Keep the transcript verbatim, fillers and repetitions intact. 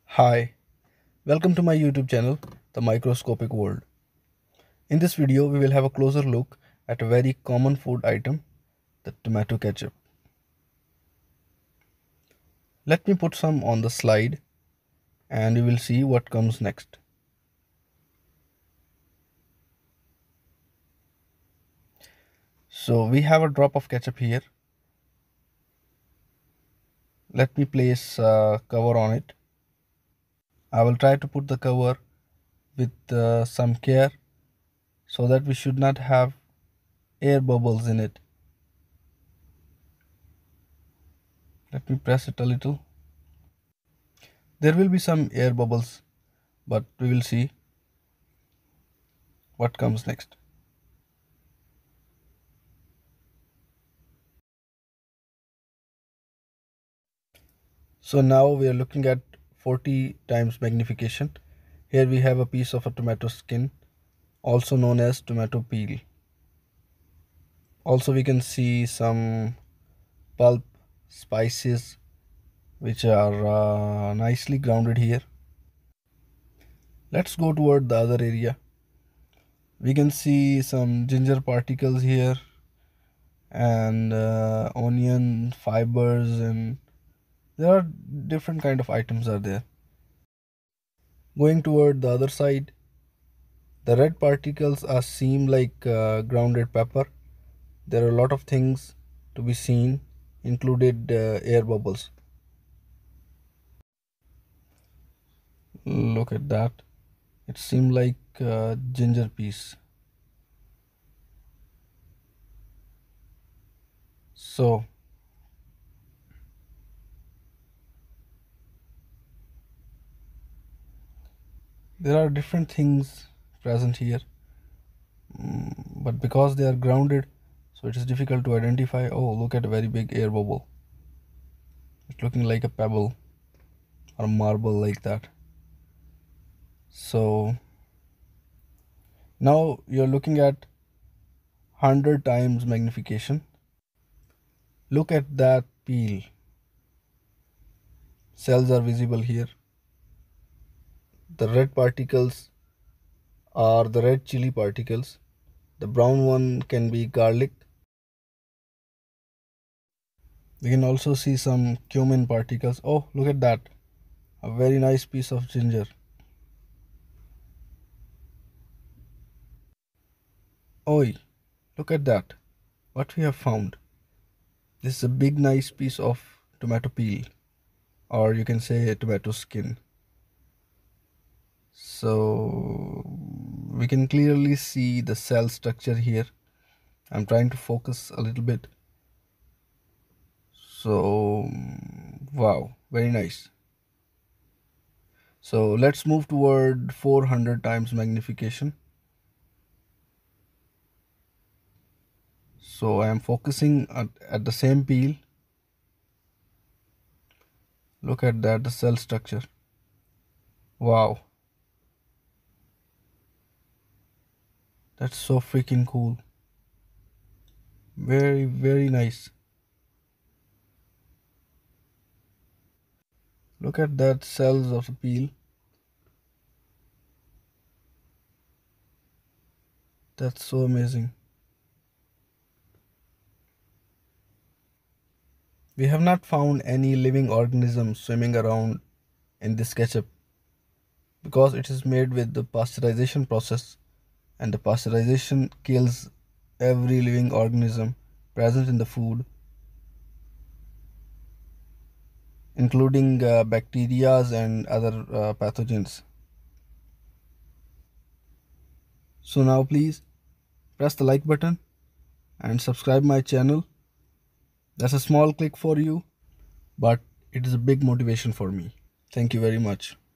Hi, welcome to my YouTube channel, The Microscopic World. In this video, we will have a closer look at a very common food item, the tomato ketchup. Let me put some on the slide and we will see what comes next. So we have a drop of ketchup here. Let me place a cover on it. I will try to put the cover with uh, some care so that we should not have air bubbles in it. Let me press it a little. There will be some air bubbles, but we will see what comes next. So now we are looking at forty times magnification. Here we have a piece of a tomato skin, also known as tomato peel. Also we can see some pulp, spices, which are uh, nicely grounded here. Let's go toward the other area. We can see some ginger particles here and uh, onion fibers, and there are different kind of items are there. Going toward the other side, the red particles are seem like uh, grounded pepper. There are a lot of things to be seen, included uh, air bubbles. Look at that. It seemed like uh, ginger piece. So there are different things present here, mm, but because they are grounded, so it is difficult to identify. Oh, look at a very big air bubble. It's looking like a pebble or a marble like that. So now you're looking at one hundred times magnification. Look at that peel. Cells are visible here. The red particles are the red chili particles. The brown one can be garlic. We can also see some cumin particles. Oh, look at that. A very nice piece of ginger. Oi, look at that. What we have found. This is a big nice piece of tomato peel, or you can say tomato skin. So we can clearly see the cell structure here. I'm trying to focus a little bit. So wow, very nice. So let's move toward four hundred times magnification. So I am focusing at, at the same peel. Look at that, the cell structure. Wow. That's so freaking cool. Very, very nice. Look at that cells of the peel. That's so amazing. We have not found any living organism swimming around in this ketchup because it is made with the pasteurization process, and the pasteurization kills every living organism present in the food, including uh, bacteria and other uh, pathogens. So now please press the like button and subscribe my channel. That's a small click for you, but it is a big motivation for me. Thank you very much.